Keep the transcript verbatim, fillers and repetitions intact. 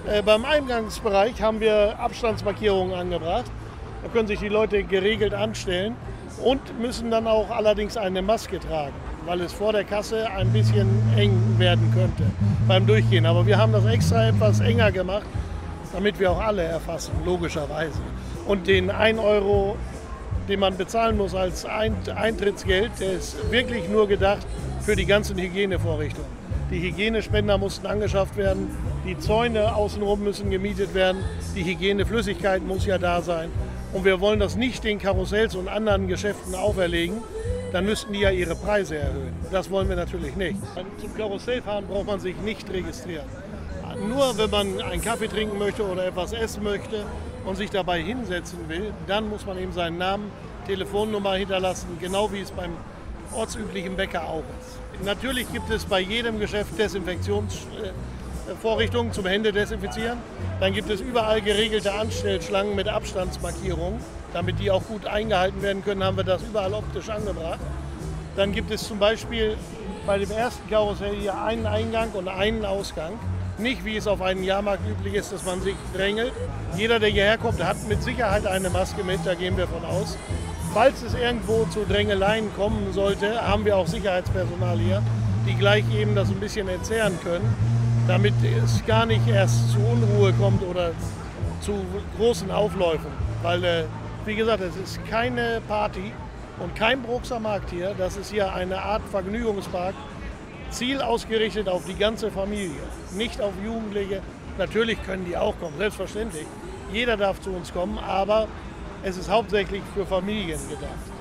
Äh, beim Eingangsbereich haben wir Abstandsmarkierungen angebracht. Da können sich die Leute geregelt anstellen und müssen dann auch allerdings eine Maske tragen, weil es vor der Kasse ein bisschen eng werden könnte beim Durchgehen. Aber wir haben das extra etwas enger gemacht, damit wir auch alle erfassen, logischerweise. Und den ein Euro, den man bezahlen muss als Eintrittsgeld, der ist wirklich nur gedacht für die ganzen Hygienevorrichtungen. Die Hygienespender mussten angeschafft werden, die Zäune außenrum müssen gemietet werden, die Hygieneflüssigkeit muss ja da sein. Und wir wollen das nicht den Karussells und anderen Geschäften auferlegen, dann müssten die ja ihre Preise erhöhen. Das wollen wir natürlich nicht. Zum Karussellfahren braucht man sich nicht registrieren. Nur wenn man einen Kaffee trinken möchte oder etwas essen möchte und sich dabei hinsetzen will, dann muss man eben seinen Namen, Telefonnummer hinterlassen, genau wie es beim ortsüblichen Bäcker auch ist. Natürlich gibt es bei jedem Geschäft Desinfektionsvorrichtungen zum Hände desinfizieren. Dann gibt es überall geregelte Anstellschlangen mit Abstandsmarkierungen. Damit die auch gut eingehalten werden können, haben wir das überall optisch angebracht. Dann gibt es zum Beispiel bei dem ersten Karussell hier einen Eingang und einen Ausgang. Nicht wie es auf einem Jahrmarkt üblich ist, dass man sich drängelt. Jeder, der hierher kommt, hat mit Sicherheit eine Maske mit, da gehen wir von aus. Falls es irgendwo zu Drängeleien kommen sollte, haben wir auch Sicherheitspersonal hier, die gleich eben das ein bisschen entzerren können, damit es gar nicht erst zu Unruhe kommt oder zu großen Aufläufen. Weil, äh, wie gesagt, es ist keine Party und kein Bruxer Markt hier. Das ist hier eine Art Vergnügungspark, Ziel ausgerichtet auf die ganze Familie, nicht auf Jugendliche. Natürlich können die auch kommen, selbstverständlich. Jeder darf zu uns kommen, aber es ist hauptsächlich für Familien gedacht.